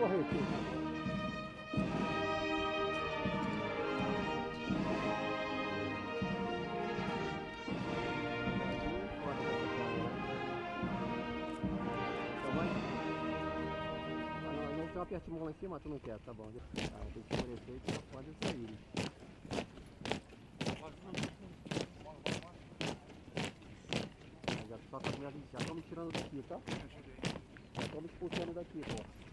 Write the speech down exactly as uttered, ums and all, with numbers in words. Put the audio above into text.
correr aqui. Não tem uma pertimão lá em cima, tu não quer, tá bom. Ah, tem que escurecer e tu pode sair. Já só tá, já estão me tirando daqui, tá? Já estão me expulsando daqui, pô.